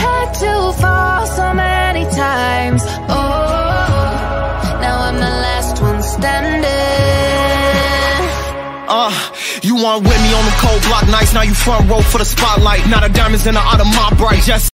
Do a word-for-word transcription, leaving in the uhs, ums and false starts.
had to fall so many times. Oh, now I'm the last one standing. Uh, you weren't with me on the cold block nights. Now you front row for the spotlight. Now the diamonds in the out of my bright. Just